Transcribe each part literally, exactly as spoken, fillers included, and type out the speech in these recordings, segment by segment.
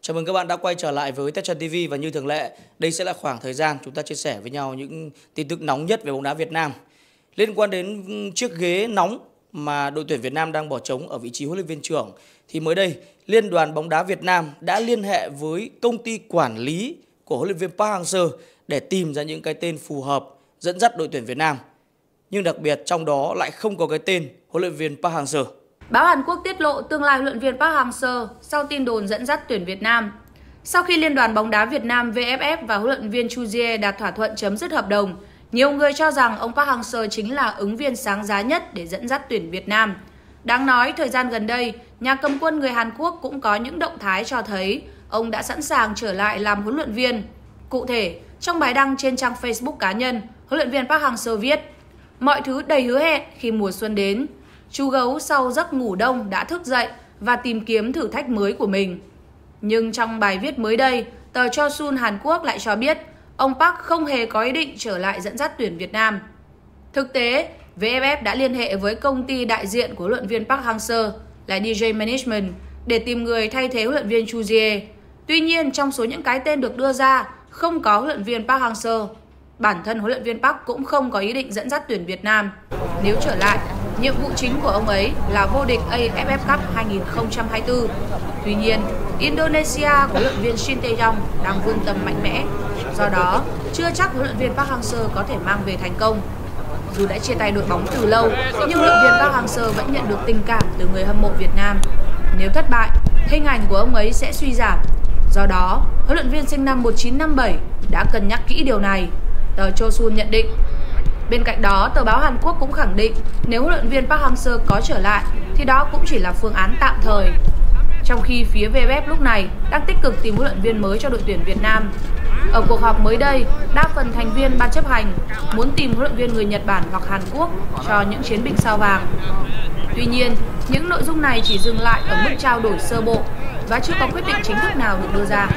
Chào mừng các bạn đã quay trở lại với Tech Trend ti vi và như thường lệ, đây sẽ là khoảng thời gian chúng ta chia sẻ với nhau những tin tức nóng nhất về bóng đá Việt Nam. Liên quan đến chiếc ghế nóng mà đội tuyển Việt Nam đang bỏ trống ở vị trí huấn luyện viên trưởng thì mới đây, Liên đoàn bóng đá Việt Nam đã liên hệ với công ty quản lý của huấn luyện viên Park Hang-seo để tìm ra những cái tên phù hợp dẫn dắt đội tuyển Việt Nam. Nhưng đặc biệt trong đó lại không có cái tên huấn luyện viên Park Hang-seo. Báo Hàn Quốc tiết lộ tương lai huấn luyện viên Park Hang-seo sau tin đồn dẫn dắt tuyển Việt Nam. Sau khi Liên đoàn bóng đá Việt Nam vê ép ép và huấn luyện viên Chu Jie đạt thỏa thuận chấm dứt hợp đồng, nhiều người cho rằng ông Park Hang-seo chính là ứng viên sáng giá nhất để dẫn dắt tuyển Việt Nam. Đáng nói, thời gian gần đây, nhà cầm quân người Hàn Quốc cũng có những động thái cho thấy ông đã sẵn sàng trở lại làm huấn luyện viên. Cụ thể, trong bài đăng trên trang Facebook cá nhân, huấn luyện viên Park Hang-seo viết: "Mọi thứ đầy hứa hẹn khi mùa xuân đến. Chú gấu sau giấc ngủ đông đã thức dậy và tìm kiếm thử thách mới của mình." Nhưng trong bài viết mới đây, tờ Chosun Hàn Quốc lại cho biết ông Park không hề có ý định trở lại dẫn dắt tuyển Việt Nam. Thực tế, vê ép ép đã liên hệ với công ty đại diện của huấn luyện viên Park Hang-seo là đê gi Management để tìm người thay thế huấn luyện viên Chu Jie. Tuy nhiên, trong số những cái tên được đưa ra, không có huấn luyện viên Park Hang-seo. Bản thân huấn luyện viên Park cũng không có ý định dẫn dắt tuyển Việt Nam. Nếu trở lại, nhiệm vụ chính của ông ấy là vô địch a ép ép Cup hai nghìn không trăm hai mươi tư. Tuy nhiên, Indonesia của huấn luyện viên Shin Tae-yong đang vươn tầm mạnh mẽ. Do đó, chưa chắc huấn luyện viên Park Hang-seo có thể mang về thành công. Dù đã chia tay đội bóng từ lâu, nhưng huấn luyện viên Park Hang-seo vẫn nhận được tình cảm từ người hâm mộ Việt Nam. Nếu thất bại, hình ảnh của ông ấy sẽ suy giảm. Do đó, huấn luyện viên sinh năm một nghìn chín trăm năm mươi bảy đã cân nhắc kỹ điều này. Tờ Chosun nhận định. Bên cạnh đó, tờ báo Hàn Quốc cũng khẳng định nếu huấn luyện viên Park Hang-seo có trở lại thì đó cũng chỉ là phương án tạm thời. Trong khi phía vê ép ép lúc này đang tích cực tìm huấn luyện viên mới cho đội tuyển Việt Nam. Ở cuộc họp mới đây, đa phần thành viên ban chấp hành muốn tìm huấn luyện viên người Nhật Bản hoặc Hàn Quốc cho những chiến binh sao vàng. Tuy nhiên, những nội dung này chỉ dừng lại ở mức trao đổi sơ bộ và chưa có quyết định chính thức nào được đưa ra.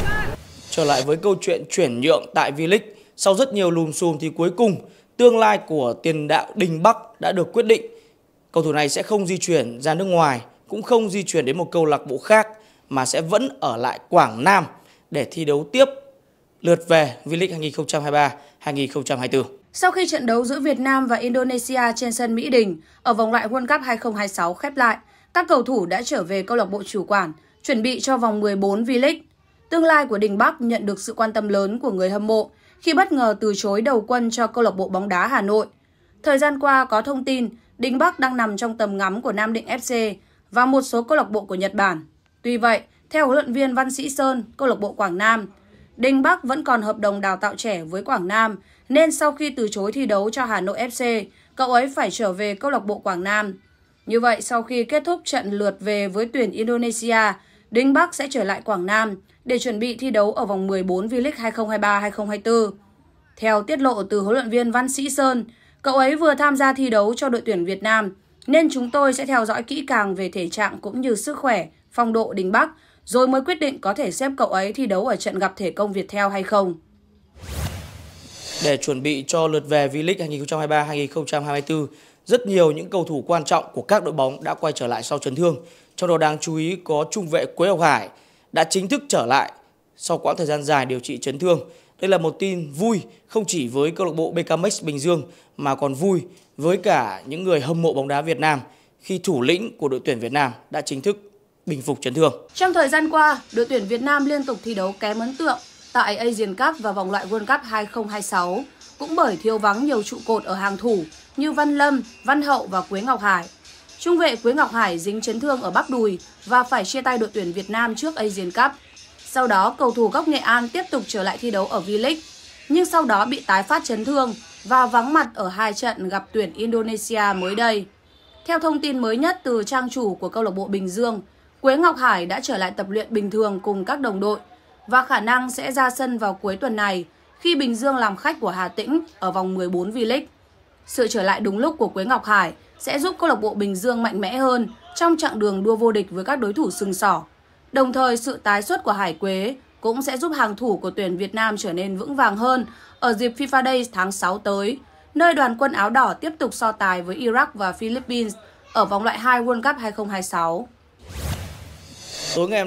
Trở lại với câu chuyện chuyển nhượng tại V-League, sau rất nhiều lùm xùm thì cuối cùng tương lai của tiền đạo Đình Bắc đã được quyết định. Cầu thủ này sẽ không di chuyển ra nước ngoài, cũng không di chuyển đến một câu lạc bộ khác mà sẽ vẫn ở lại Quảng Nam để thi đấu tiếp lượt về V-League hai nghìn không trăm hai mươi ba hai nghìn không trăm hai mươi tư. Sau khi trận đấu giữa Việt Nam và Indonesia trên sân Mỹ Đình ở vòng loại World Cup hai nghìn không trăm hai mươi sáu khép lại, các cầu thủ đã trở về câu lạc bộ chủ quản, chuẩn bị cho vòng mười bốn V-League. Tương lai của Đình Bắc nhận được sự quan tâm lớn của người hâm mộ khi bất ngờ từ chối đầu quân cho câu lạc bộ bóng đá Hà Nội. Thời gian qua có thông tin Đình Bắc đang nằm trong tầm ngắm của Nam Định ép xê và một số câu lạc bộ của Nhật Bản. Tuy vậy, theo huấn luyện viên Văn Sĩ Sơn, câu lạc bộ Quảng Nam, Đình Bắc vẫn còn hợp đồng đào tạo trẻ với Quảng Nam, nên sau khi từ chối thi đấu cho Hà Nội ép xê, cậu ấy phải trở về câu lạc bộ Quảng Nam. Như vậy, sau khi kết thúc trận lượt về với tuyển Indonesia, Đình Bắc sẽ trở lại Quảng Nam để chuẩn bị thi đấu ở vòng mười bốn V-League hai nghìn không trăm hai mươi ba hai nghìn không trăm hai mươi tư. Theo tiết lộ từ huấn luyện viên Văn Sĩ Sơn, cậu ấy vừa tham gia thi đấu cho đội tuyển Việt Nam, nên chúng tôi sẽ theo dõi kỹ càng về thể trạng cũng như sức khỏe, phong độ Đình Bắc, rồi mới quyết định có thể xếp cậu ấy thi đấu ở trận gặp thể công Viettel hay không. Để chuẩn bị cho lượt về V-League hai nghìn không trăm hai mươi ba hai nghìn không trăm hai mươi tư, rất nhiều những cầu thủ quan trọng của các đội bóng đã quay trở lại sau chấn thương. Trong đó đáng chú ý có trung vệ Quế Ngọc Hải đã chính thức trở lại sau quãng thời gian dài điều trị chấn thương. Đây là một tin vui không chỉ với câu lạc bộ bê ca em ích Bình Dương mà còn vui với cả những người hâm mộ bóng đá Việt Nam khi thủ lĩnh của đội tuyển Việt Nam đã chính thức bình phục chấn thương. Trong thời gian qua, đội tuyển Việt Nam liên tục thi đấu kém ấn tượng tại Asian Cup và vòng loại World Cup hai nghìn không trăm hai mươi sáu cũng bởi thiếu vắng nhiều trụ cột ở hàng thủ như Văn Lâm, Văn Hậu và Quế Ngọc Hải. Trung vệ Quế Ngọc Hải dính chấn thương ở bắp đùi và phải chia tay đội tuyển Việt Nam trước Asian Cup. Sau đó, cầu thủ gốc Nghệ An tiếp tục trở lại thi đấu ở V-League, nhưng sau đó bị tái phát chấn thương và vắng mặt ở hai trận gặp tuyển Indonesia mới đây. Theo thông tin mới nhất từ trang chủ của câu lạc bộ Bình Dương, Quế Ngọc Hải đã trở lại tập luyện bình thường cùng các đồng đội và khả năng sẽ ra sân vào cuối tuần này khi Bình Dương làm khách của Hà Tĩnh ở vòng mười bốn V-League. Sự trở lại đúng lúc của Quế Ngọc Hải sẽ giúp câu lạc bộ Bình Dương mạnh mẽ hơn trong chặng đường đua vô địch với các đối thủ sừng sỏ. Đồng thời, sự tái xuất của Hải Quế cũng sẽ giúp hàng thủ của tuyển Việt Nam trở nên vững vàng hơn ở dịp FIFA Days tháng sáu tới, nơi đoàn quân áo đỏ tiếp tục so tài với Iraq và Philippines ở vòng loại hai World Cup hai nghìn không trăm hai mươi sáu. Tối ngày hôm nay,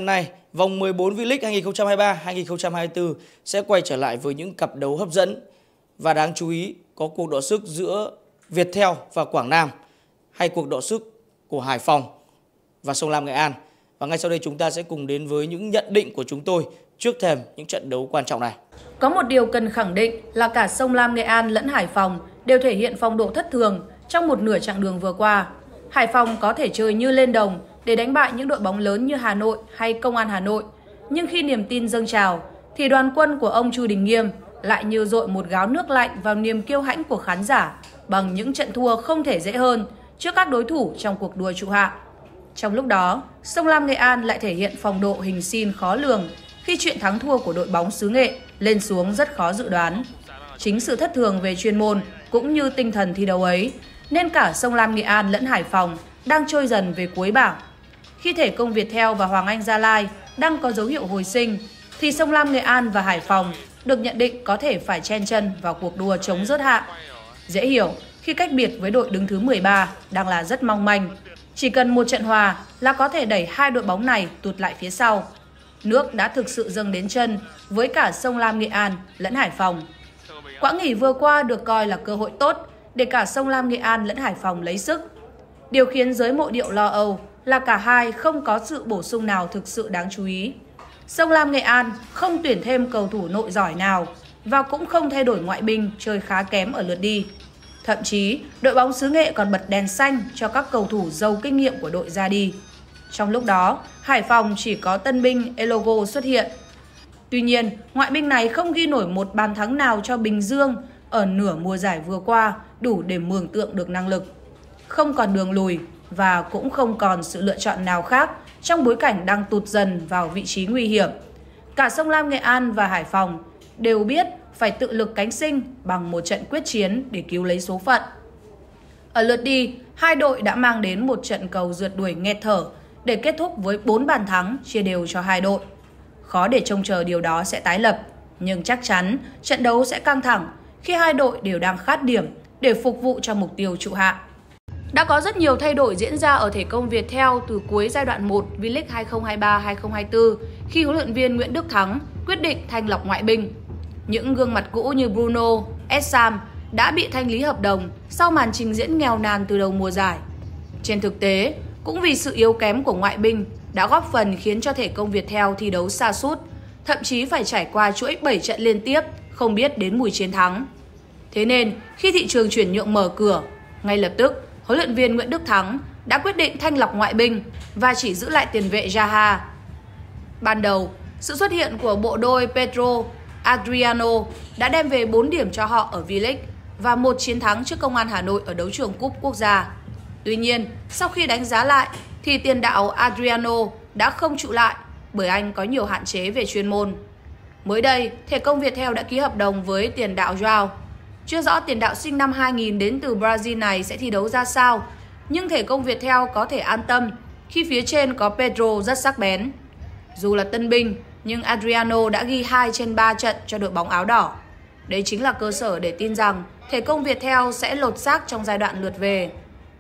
vòng mười bốn V-League hai nghìn không trăm hai mươi ba hai nghìn không trăm hai mươi tư sẽ quay trở lại với những cặp đấu hấp dẫn và đáng chú ý có cuộc đọ sức giữa Viettel và Quảng Nam hay cuộc đọ sức của Hải Phòng và Sông Lam Nghệ An. Và ngay sau đây chúng ta sẽ cùng đến với những nhận định của chúng tôi trước thềm những trận đấu quan trọng này. Có một điều cần khẳng định là cả Sông Lam Nghệ An lẫn Hải Phòng đều thể hiện phong độ thất thường trong một nửa chặng đường vừa qua. Hải Phòng có thể chơi như lên đồng để đánh bại những đội bóng lớn như Hà Nội hay Công an Hà Nội. Nhưng khi niềm tin dâng trào, thì đoàn quân của ông Chu Đình Nghiêm lại như dội một gáo nước lạnh vào niềm kiêu hãnh của khán giả bằng những trận thua không thể dễ hơn trước các đối thủ trong cuộc đua trụ hạng. Trong lúc đó, Sông Lam Nghệ An lại thể hiện phong độ hình sin khó lường khi chuyện thắng thua của đội bóng xứ Nghệ lên xuống rất khó dự đoán. Chính sự thất thường về chuyên môn cũng như tinh thần thi đấu ấy nên cả Sông Lam Nghệ An lẫn Hải Phòng đang trôi dần về cuối bảng. Khi thể công Viettel và Hoàng Anh Gia Lai đang có dấu hiệu hồi sinh, thì Sông Lam Nghệ An và Hải Phòng được nhận định có thể phải chen chân vào cuộc đua chống rớt hạng. Dễ hiểu khi cách biệt với đội đứng thứ mười ba đang là rất mong manh. Chỉ cần một trận hòa là có thể đẩy hai đội bóng này tụt lại phía sau. Nước đã thực sự dâng đến chân với cả Sông Lam Nghệ An lẫn Hải Phòng. Quãng nghỉ vừa qua được coi là cơ hội tốt để cả Sông Lam Nghệ An lẫn Hải Phòng lấy sức. Điều khiến giới mộ điệu lo âu là cả hai không có sự bổ sung nào thực sự đáng chú ý. Sông Lam Nghệ An không tuyển thêm cầu thủ nội giỏi nào và cũng không thay đổi ngoại binh chơi khá kém ở lượt đi. Thậm chí, đội bóng xứ Nghệ còn bật đèn xanh cho các cầu thủ giàu kinh nghiệm của đội ra đi. Trong lúc đó, Hải Phòng chỉ có tân binh Elogo xuất hiện. Tuy nhiên, ngoại binh này không ghi nổi một bàn thắng nào cho Bình Dương ở nửa mùa giải vừa qua đủ để mường tượng được năng lực. Không còn đường lùi và cũng không còn sự lựa chọn nào khác trong bối cảnh đang tụt dần vào vị trí nguy hiểm. Cả Sông Lam Nghệ An và Hải Phòng đều biết phải tự lực cánh sinh bằng một trận quyết chiến để cứu lấy số phận. Ở lượt đi, hai đội đã mang đến một trận cầu rượt đuổi nghẹt thở để kết thúc với bốn bàn thắng chia đều cho hai đội. Khó để trông chờ điều đó sẽ tái lập, nhưng chắc chắn trận đấu sẽ căng thẳng khi hai đội đều đang khát điểm để phục vụ cho mục tiêu trụ hạng. Đã có rất nhiều thay đổi diễn ra ở thể công Viettel từ cuối giai đoạn một V-League hai nghìn không trăm hai mươi ba hai nghìn không trăm hai mươi tư khi huấn luyện viên Nguyễn Đức Thắng quyết định thanh lọc ngoại binh. Những gương mặt cũ như Bruno, Essam đã bị thanh lý hợp đồng sau màn trình diễn nghèo nàn từ đầu mùa giải. Trên thực tế, cũng vì sự yếu kém của ngoại binh đã góp phần khiến cho thể công Viettel thi đấu sa sút, thậm chí phải trải qua chuỗi bảy trận liên tiếp không biết đến mùi chiến thắng. Thế nên, khi thị trường chuyển nhượng mở cửa, ngay lập tức, huấn luyện viên Nguyễn Đức Thắng đã quyết định thanh lọc ngoại binh và chỉ giữ lại tiền vệ Zaha. Ban đầu, sự xuất hiện của bộ đôi Pedro Adriano đã đem về bốn điểm cho họ ở V-League và một chiến thắng trước Công an Hà Nội ở đấu trường Cúp Quốc gia. Tuy nhiên, sau khi đánh giá lại thì tiền đạo Adriano đã không trụ lại bởi anh có nhiều hạn chế về chuyên môn. Mới đây, thể công Viettel đã ký hợp đồng với tiền đạo Joao. Chưa rõ tiền đạo sinh năm hai nghìn đến từ Brazil này sẽ thi đấu ra sao, nhưng thể công Viettel có thể an tâm khi phía trên có Pedro rất sắc bén. Dù là tân binh, nhưng Adriano đã ghi hai trên ba trận cho đội bóng áo đỏ. Đây chính là cơ sở để tin rằng thể công Viettel sẽ lột xác trong giai đoạn lượt về.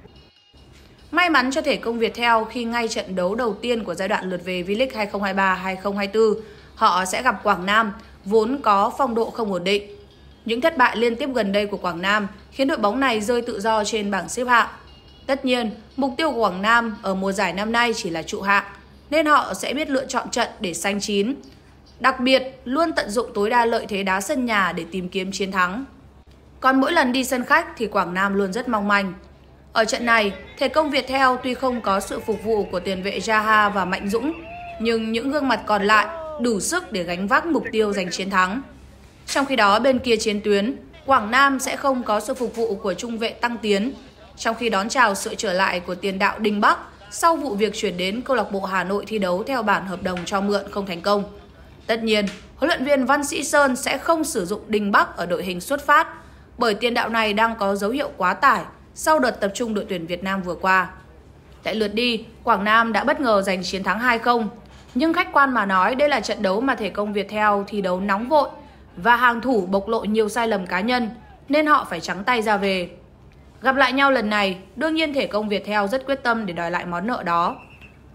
May mắn cho thể công Viettel khi ngay trận đấu đầu tiên của giai đoạn lượt về V-League hai nghìn không trăm hai mươi ba hai nghìn không trăm hai mươi tư, họ sẽ gặp Quảng Nam, vốn có phong độ không ổn định. Những thất bại liên tiếp gần đây của Quảng Nam khiến đội bóng này rơi tự do trên bảng xếp hạng. Tất nhiên, mục tiêu của Quảng Nam ở mùa giải năm nay chỉ là trụ hạng, nên họ sẽ biết lựa chọn trận để xanh chín. Đặc biệt, luôn tận dụng tối đa lợi thế đá sân nhà để tìm kiếm chiến thắng. Còn mỗi lần đi sân khách thì Quảng Nam luôn rất mong manh. Ở trận này, thể công Viettel tuy không có sự phục vụ của tiền vệ Zaha và Mạnh Dũng, nhưng những gương mặt còn lại đủ sức để gánh vác mục tiêu giành chiến thắng. Trong khi đó, bên kia chiến tuyến, Quảng Nam sẽ không có sự phục vụ của trung vệ Tăng Tiến, trong khi đón chào sự trở lại của tiền đạo Đình Bắc sau vụ việc chuyển đến câu lạc bộ Hà Nội thi đấu theo bản hợp đồng cho mượn không thành công. Tất nhiên, huấn luyện viên Văn Sĩ Sơn sẽ không sử dụng Đình Bắc ở đội hình xuất phát, bởi tiền đạo này đang có dấu hiệu quá tải sau đợt tập trung đội tuyển Việt Nam vừa qua. Tại lượt đi, Quảng Nam đã bất ngờ giành chiến thắng hai không, nhưng khách quan mà nói đây là trận đấu mà thể công Viettel thi đấu nóng vội và hàng thủ bộc lộ nhiều sai lầm cá nhân nên họ phải trắng tay ra về. Gặp lại nhau lần này, đương nhiên thể công Viettel rất quyết tâm để đòi lại món nợ đó.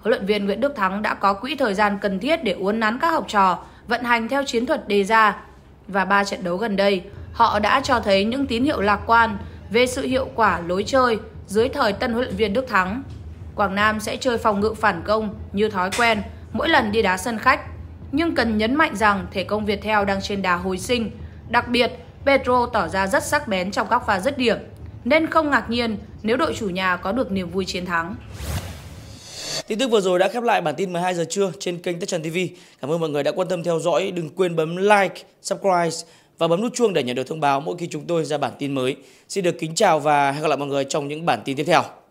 huấn luyện viên Nguyễn Đức Thắng đã có quỹ thời gian cần thiết để uốn nắn các học trò, vận hành theo chiến thuật đề ra. Và ba trận đấu gần đây, họ đã cho thấy những tín hiệu lạc quan về sự hiệu quả lối chơi dưới thời tân huấn luyện viên Đức Thắng. Quảng Nam sẽ chơi phòng ngự phản công như thói quen mỗi lần đi đá sân khách, nhưng cần nhấn mạnh rằng thể công Viettel đang trên đà hồi sinh. Đặc biệt, Pedro tỏ ra rất sắc bén trong các pha dứt điểm, nên không ngạc nhiên nếu đội chủ nhà có được niềm vui chiến thắng. Tin tức vừa rồi đã khép lại bản tin mười hai giờ trưa trên kênh Tech Trần ti vi. Cảm ơn mọi người đã quan tâm theo dõi. Đừng quên bấm like, subscribe và bấm nút chuông để nhận được thông báo mỗi khi chúng tôi ra bản tin mới. Xin được kính chào và hẹn gặp lại mọi người trong những bản tin tiếp theo.